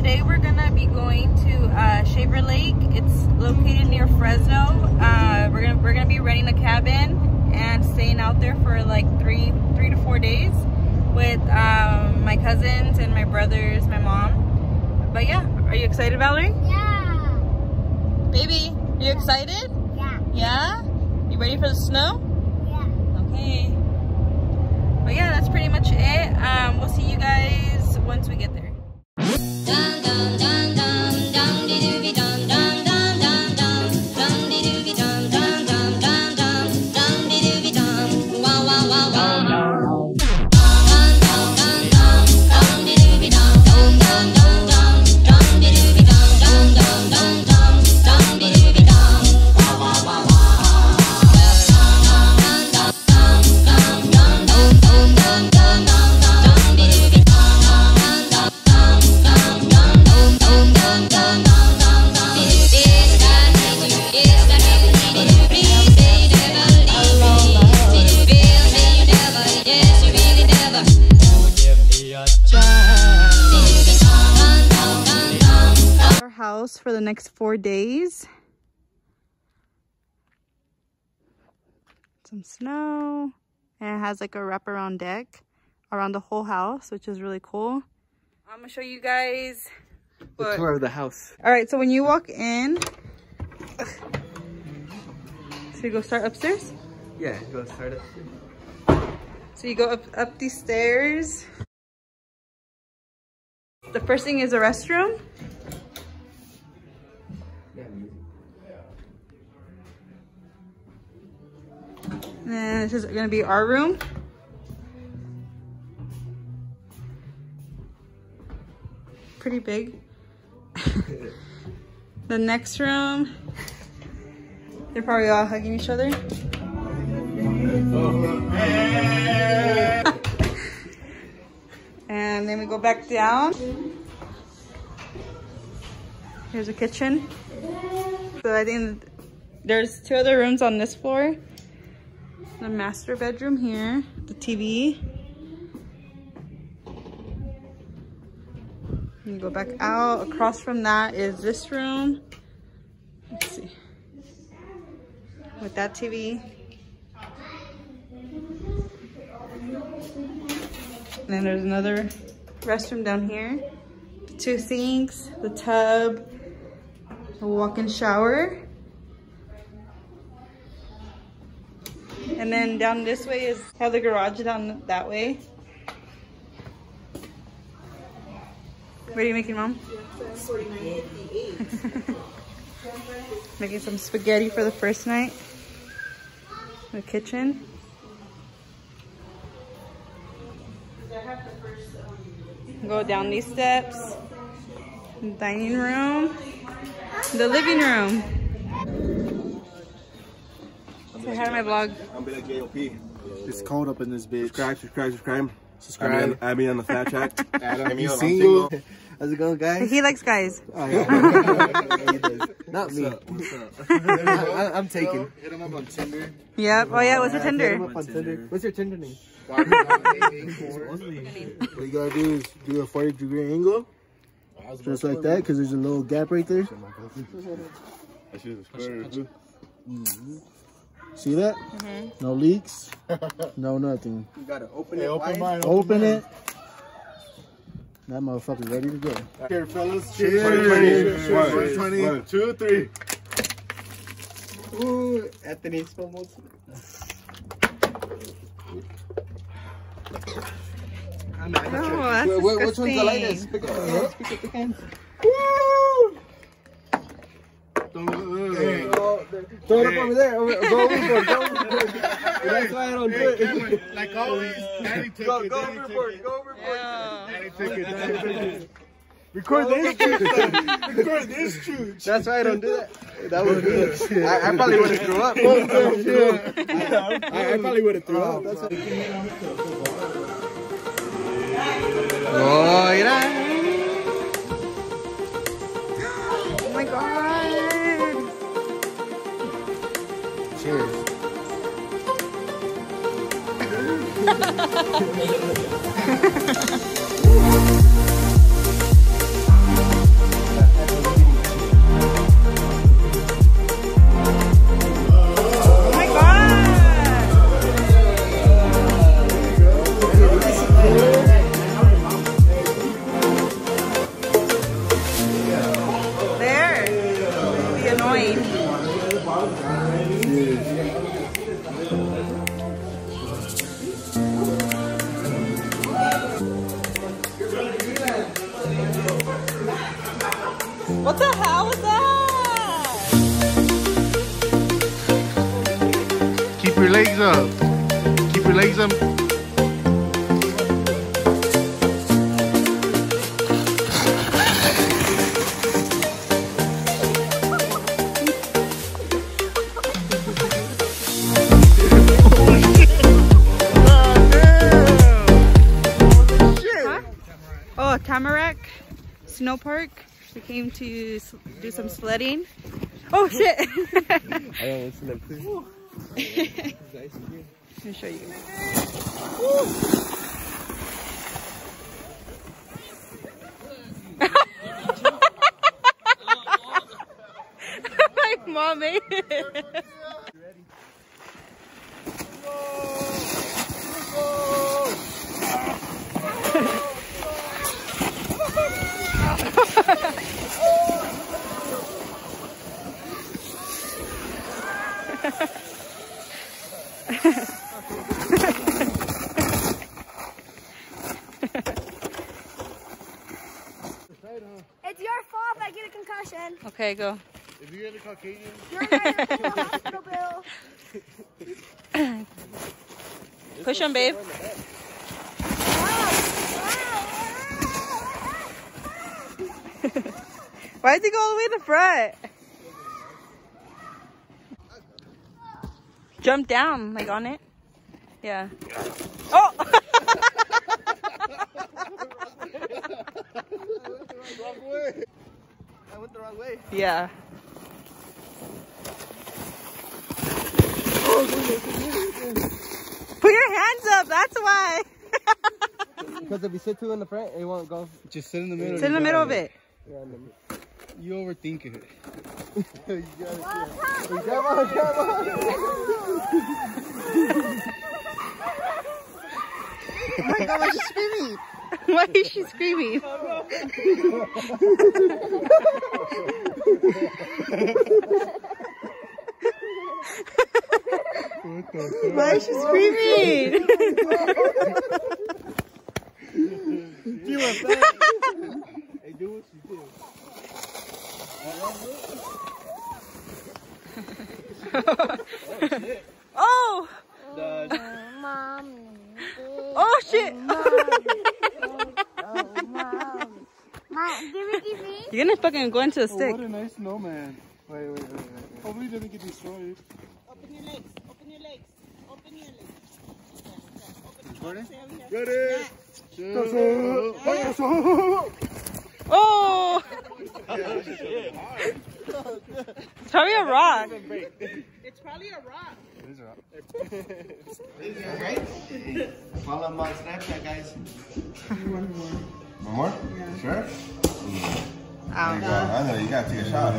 today we're gonna be going to Shaver Lake. It's located near Fresno. We're gonna be renting a cabin and staying out there for like three to 4 days with my cousins and my brothers, my mom. But yeah, are you excited, Valerie? Yeah. Baby, are you excited? Yeah. Yeah? You ready for the snow? Yeah. Okay. But yeah, that's pretty much it. We'll see you guys once we get there. House for the next 4 days. Some snow, and it has like a wraparound deck around the whole house, which is really cool. I'm gonna show you guys the tour of the house. All right, so when you walk in, so you go start upstairs. Yeah, go start it. So you go up these stairs. The first thing is a restroom. And this is gonna be our room. Pretty big. The next room, they're probably all hugging each other. And then we go back down. Here's a kitchen. So I think there's 2 other rooms on this floor. The master bedroom here, the TV. You go back out. Across from that is this room. Let's see. With that TV. And then there's another restroom down here. 2 sinks, the tub, a walk-in shower. And then down this way is have the garage down that way. What are you making, Mom? Making some spaghetti for the first night. The kitchen. Go down these steps. Dining room. The living room. Say hi to my vlog. I'm like JOP. It's cold up in this bitch. Subscribe. Add me on the fat track. Add me single. How's it going, guys? He likes guys. Oh, yeah. Not me. What's up? I'm taken. Hit him up on Tinder. Yep. Oh yeah, what's your Hit him Tinder? up on Tinder. What's your Tinder name? What you gotta do is do a 40-degree angle. Just like that, because there's a little gap right there. See that? No leaks. No nothing. You gotta open it. Open it. That motherfucker's ready to go. Here, fellas. Cheers. 20. 1, 2, 3. Ooh, Anthony Spumos. Oh, that's Which one's the disgusting. lightest? Pick up the hands. Woo! Throw it up over there. Go overboard. That's why I don't do it. Like always, Daddy took it. Go overboard. Yeah. Daddy took it. Record this chooch. That's why I don't do that. That would be. I probably would have threw up. I probably would have threw up. That's what. Oh, yeah. Oh my god. Cheers. What the hell was that? Keep your legs up. Keep your legs up. Oh, Tamarack Snow Park. We came to do some sledding. Oh shit! I don't listen to them. Let me show you. My mom made it. It's your fault if I get a concussion. Okay, go. If you get a Caucasian, You're right for a hospital bill. Push him, babe. Why does he go all the way to the front? Jump down, like on it. Yeah. Oh! I went the wrong way. Yeah. Put your hands up, that's why. Because if you sit two in the front, it won't go. just sit in the middle. Sit in the middle of it. Yeah, in the middle. You overthink it. You gotta grab on, grab on. Oh my god, why is she screaming? Why is she screaming? Why is she screaming? You went back. Hey, do what you do. Oh! Mommy. Oh shit! Mom, give me. You're gonna fucking go into a Oh, stick. what a nice snowman. Wait. Hopefully he doesn't get destroyed. Open your legs. Open your legs. Open your legs. Recording? Ready? Oh! It's probably a rock. It's probably a rock. It is a rock. Right? Follow my Snapchat, guys. One more. One more? Yeah. Sure? There you go. Ow. I know you gotta take a shot.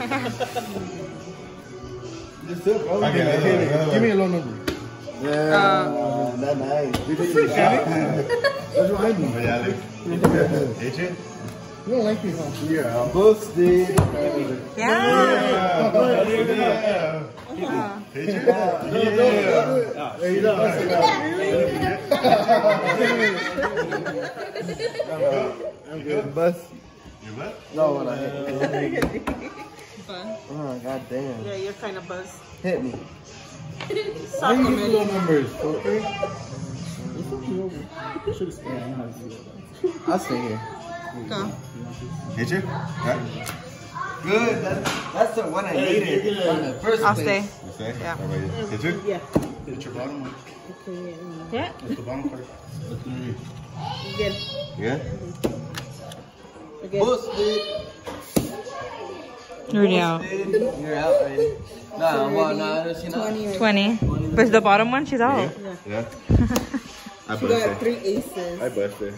Just sit, bro. Give me a low number. Yeah, that's nice. That's what I do. Yeah, hit you? You don't like me, huh? Yeah, busted. Yeah. Yeah. Hit you? Yeah. Hey, look. I'm good. Bust. You what? No, when I hit. Fun. Oh, god damn. Yeah, you're kind of buzzed. Hit me. Soccer man. Numbers, okay? I'll stay here. Go. Hit you? Yeah. Good. That's the one I needed. In the first I'll place. stay. You say? Yeah. How about you? Hit you? Yeah. Hit your bottom one. Yeah. That's the bottom part. Again. Yeah? Again. Busted. You're already out. You're out already. Nah, well, nah, she's not. 20. But the bottom one, she's out. Yeah? I She got 3 aces. I busted.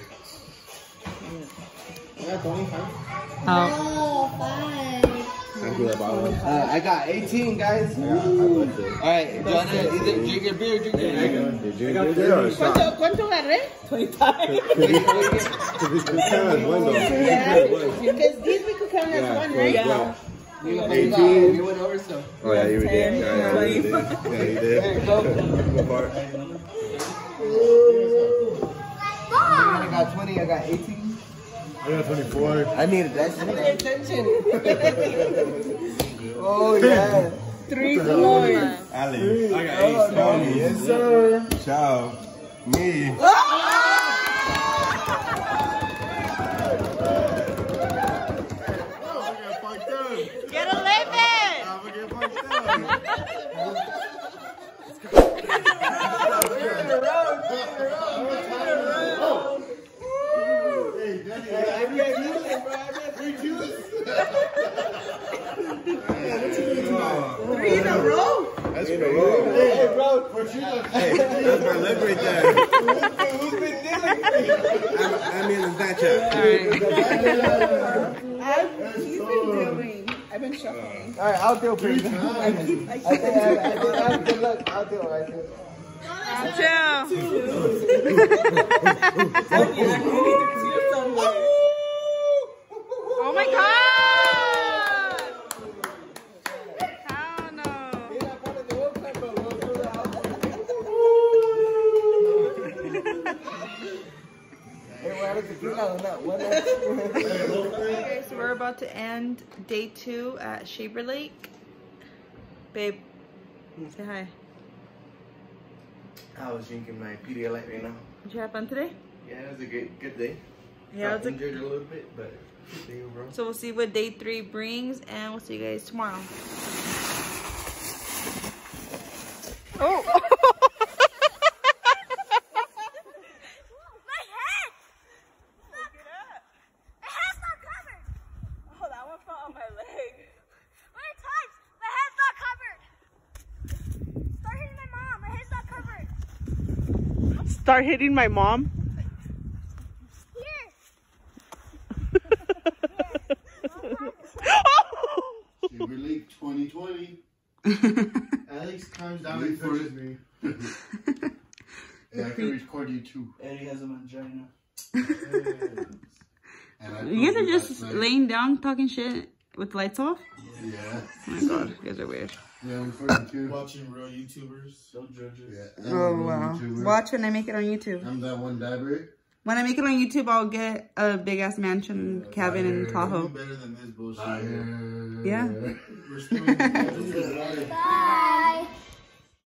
Out. Oh, fine. I do that bottom one. I got 18, guys. Yeah, I busted. Alright, do you want to either drink your beer or drink your beer? Did you do that or a shot? ¿Cuánto agarré? 25. Because we could count as one though. Yeah. Because these we could count as one, right? Yeah. You 18. You went over, so. Oh yeah, you did. Yeah, you did. Yeah, you did. Go for it. I got 20, I got 18. I got 24. I needed that shit. Oh, yeah. 3 floors. Ali. I got 8. Yes, sir. Ciao. Me. Get a living! Three in a row? That's in a row. Hey, bro. Hey, that's my leg right there. Who's been dealing? I'm in the Snapchat. He's been doing. I've been shuffling. All right, I'll deal for you. I think I have good luck. I'll deal right here. Oh my god! Hell no. Okay, so we're about to end day 2 at Shaver Lake. Babe, say hi. I was drinking my Pedialyte right now. Did you have fun today? Yeah, it was a good day. Yeah, Got injured a little bit, but good day overall. So we'll see what day 3 brings, and we'll see you guys tomorrow. Oh! My head! My head's not covered! Oh, that one fell on my leg. How many times? My head's not covered! Start hitting my mom. My head's not covered. Start hitting my mom. Here. Shaver Lake 2020. Alex climbs down and pushes me. And I can record you too. Eddie has a vagina. And You guys are just laying down talking shit with the lights off? Yeah. Oh my god, you guys are weird. Yeah, I'm recording too. Watching real YouTubers. Don't judge us. Yeah, I'm a Oh real wow. YouTuber. Watch when I make it on YouTube. I'm that one dabber. When I make it on YouTube, I'll get a big ass mansion cabin in Tahoe. Better than this bullshit. Liar. Yeah. We're still